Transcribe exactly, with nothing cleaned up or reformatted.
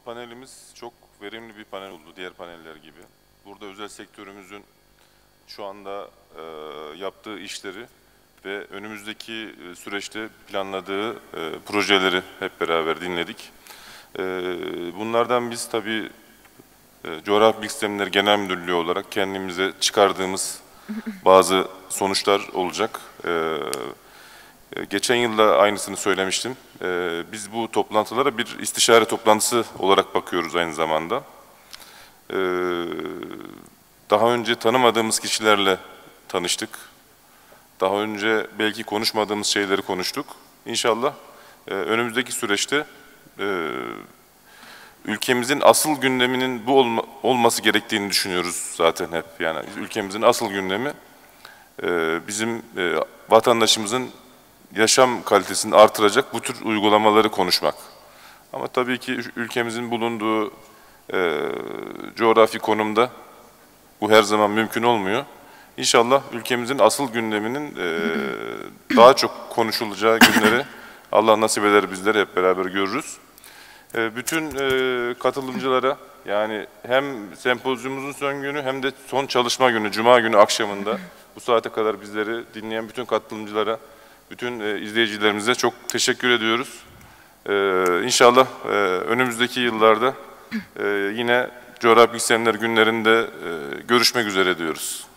panelimiz çok verimli bir panel oldu, diğer paneller gibi. Burada özel sektörümüzün şu anda e, yaptığı işleri ve önümüzdeki e, süreçte planladığı e, projeleri hep beraber dinledik. E, bunlardan biz tabii e, Coğrafi Bilgi Sistemleri Genel Müdürlüğü olarak kendimize çıkardığımız bazı sonuçlar olacak. E, Geçen yılda aynısını söylemiştim. Ee, biz bu toplantılara bir istişare toplantısı olarak bakıyoruz aynı zamanda. Ee, daha önce tanımadığımız kişilerle tanıştık. Daha önce belki konuşmadığımız şeyleri konuştuk. İnşallah e, önümüzdeki süreçte e, ülkemizin asıl gündeminin bu olma, olması gerektiğini düşünüyoruz zaten hep. Yani ülkemizin asıl gündemi e, bizim e, vatandaşımızın yaşam kalitesini artıracak bu tür uygulamaları konuşmak. Ama tabii ki ülkemizin bulunduğu e, coğrafi konumda bu her zaman mümkün olmuyor. İnşallah ülkemizin asıl gündeminin e, daha çok konuşulacağı günleri Allah nasip eder bizler hep beraber görürüz. E, bütün e, katılımcılara yani hem sempozyumumuzun son günü hem de son çalışma günü, Cuma günü akşamında bu saate kadar bizleri dinleyen bütün katılımcılara, bütün e, izleyicilerimize çok teşekkür ediyoruz. E, İnşallah e, önümüzdeki yıllarda e, yine Coğrafi Bilgi Sistemleri günlerinde e, görüşmek üzere diyoruz.